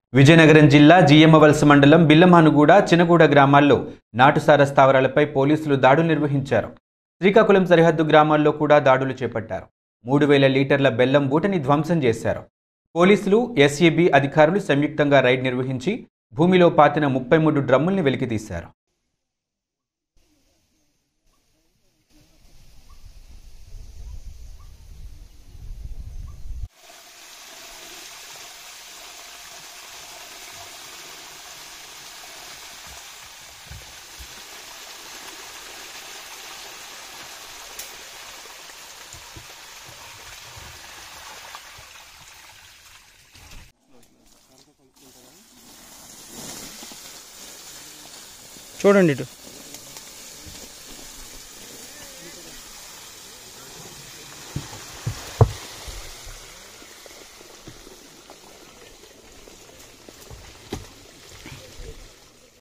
విజయనగరం జిల్లా మవలస మండలం బిల్లమానుగూడ చినగూడ గ్రామాల్లో నాటుసార స్థావరాలపై పోలీసులు దాడులు నిర్వహించారు. శ్రీకాకుళం సరిహద్దు గ్రామాల్లో కూడా దాడులు చేపట్టారు. 3000 లీటర్ల బెల్లం బూటని ధ్వంసం చేశారు. పోలీసులు, ఎస్ఈబీ అధికారులు సంయుక్తంగా రైడ్ నిర్వహించి భూమిలో పాతిన 33 డ్రమ్ముల్ని వెలికితీశారు. చూడండి ఇటు